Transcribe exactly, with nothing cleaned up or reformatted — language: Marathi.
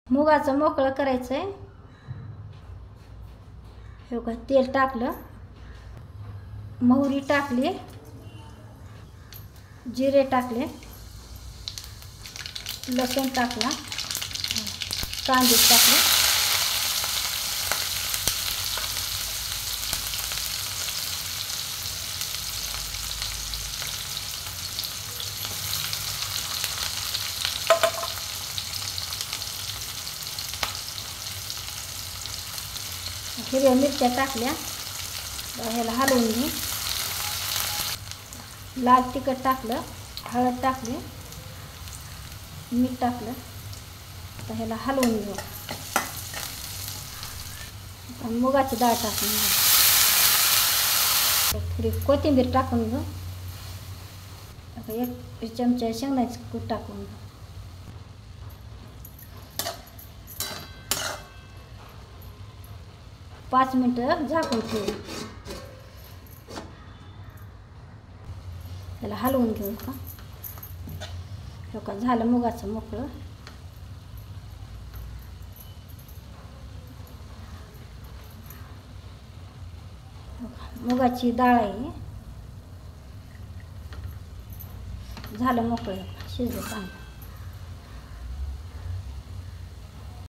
मुगाचं मोकळं करायचं आहे. हे बघा तेल टाकलं, मोहरी टाकली, जिरे टाकले, लसूण टाकला, कांदे टाकले, हिरव्या मिरच्या टाकल्या. ह्याला हलवून घे. लाल तिखट टाकलं, हळद टाकली, मीठ टाकलं. आता ह्याला हलवून घेऊ. मुगाची डाळ टाकून घेऊ. थोडी कोथिंबीर टाकून घेऊ. आता एक चमचा शेंगदाण्याचं कूट टाकून घेऊ. पाच मिनटं झाकून ठेवू. त्याला हलवून घेऊ का. हो का, झालं मुगाचं मोकळं. मुगाची डाळ आहे, झालं मोकळं, शिजलं चांगलं.